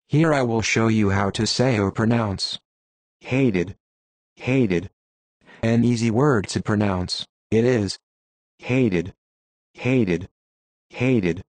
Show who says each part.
Speaker 1: Here I will show you how to say or pronounce hated, hated. An easy word to pronounce. It is hated, hated, hated.